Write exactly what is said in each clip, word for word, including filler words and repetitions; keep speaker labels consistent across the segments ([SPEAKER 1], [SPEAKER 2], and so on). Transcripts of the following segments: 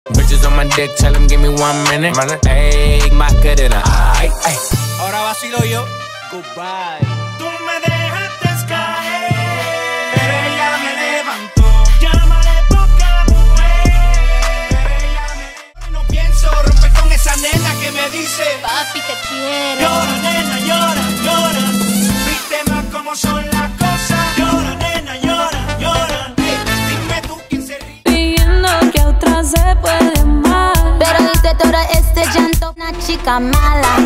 [SPEAKER 1] Bitches on my dick, tell them give me one minute. Ey, más que de nada. Ay, ay.
[SPEAKER 2] Ahora vacilo yo. Goodbye. Tú me dejaste caer, pero ella me levantó. Llámale poca mujer, pero ella me... No pienso romper con esa nena que me dice:
[SPEAKER 3] papi, te quiero.
[SPEAKER 2] Llora, nena, llora, llora. Viste más cómo son las cosas. Llora, nena, llora, llora. Hey, dime tú quién se ríe.
[SPEAKER 3] Pidiendo que otra se puede más, pero dice todo este llanto. Una chica mala,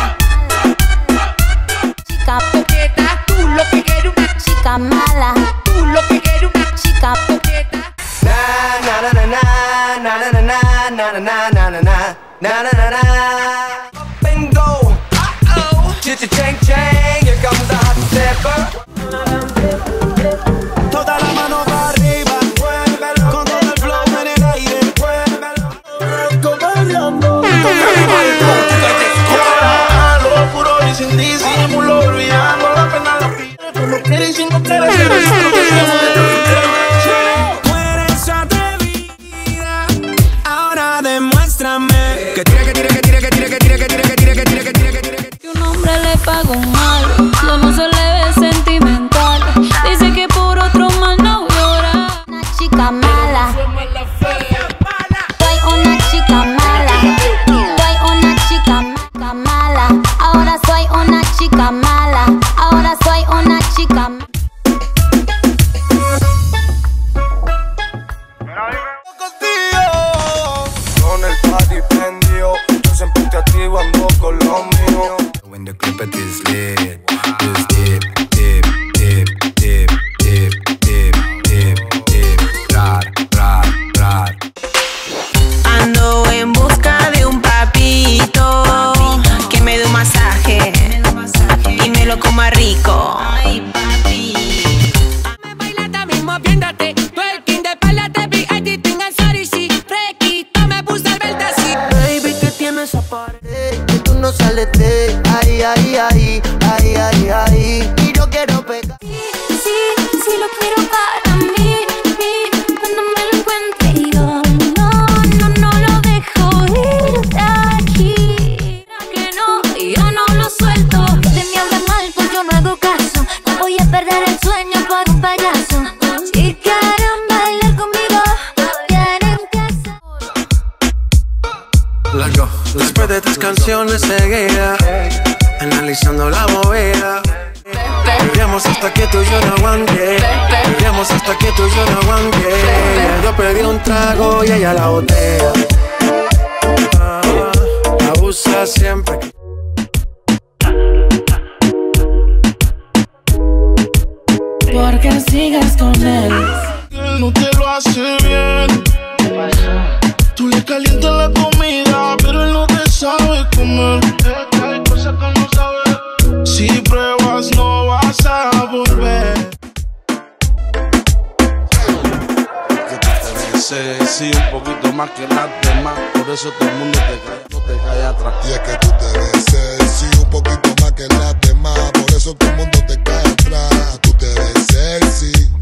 [SPEAKER 3] chica coqueta.
[SPEAKER 2] Tú lo que quieres una
[SPEAKER 3] chica mala,
[SPEAKER 2] tú lo que quieres una
[SPEAKER 3] chica coqueta.
[SPEAKER 4] Na na na na na na na na na na na na na na na na. Bingo, uh-oh, ching ching, here comes the hot stepper.
[SPEAKER 2] toda la mano para arriba, muévelo, con todo el flow en el aire, muévelo. Cobrando, a lo puro y sin disimulo, olvidando la pena la pide. Como quieres sin no quieres, eres solo que estamos de tu eres atrevida, ahora demuéstrame que tira, que tira, que tira, que tira, que tira, que tira, que tira, que tira, que tira, que tira, que tira.
[SPEAKER 3] Que un hombre le paga un mal, yo no se le ve sentimental. Dice que por otro mal no llora. Una chica mala, soy una chica mala, soy una chica ma- mala. Ahora soy una chica mala, ahora soy una chica mala.
[SPEAKER 4] Con el party prendido, yo siempre te activo, ando con lo mío.
[SPEAKER 5] When the clip it is lit, just dip, dip, dip, dip, dip, dip, dip, dip, rar, rar, rar.
[SPEAKER 6] Ando en busca de un papito que me dé un masaje y me lo coma rico. Ay, papi. Me baila también moviéndote, twerking de espalda te vi editing en sorry sí, requito me puse el verde así.
[SPEAKER 2] Baby, ¿qué tienes a pared?
[SPEAKER 4] Que tú no sales de ahí, ahí, ahí, ahí, ahí, ahí. Y yo quiero pegar.
[SPEAKER 3] Sí, sí lo quiero para mí, mí, cuando me lo encuentre y yo no, no, no lo dejo ir de aquí. Que no, yo no lo suelto. De mí habla mal, pues yo no hago caso. No voy a perder el sueño por un payaso. Si quieren bailar conmigo, tienen que ser.
[SPEAKER 5] Let's go.
[SPEAKER 2] Después de tres canciones seguidas, analizando la movida, vivíamos hasta que tú y yo no aguanté, vivíamos hasta que tú y yo no aguanté. Yo pedí un trago y ella la botella. Ah, abusa siempre.
[SPEAKER 3] Porque sigues con él.
[SPEAKER 7] Él no te lo hace bien. Tú le calientas la comida, pero él no te sabe comer. Es que hay cosas que no sabes. Si pruebas no vas a volver.
[SPEAKER 8] Que tú te ves sexy un poquito más que las demás, por eso todo el mundo te cae, no te cae atrás.
[SPEAKER 9] Y es que tú te ves sexy un poquito más que las demás, por eso todo el mundo te cae atrás. Tú te ves sexy.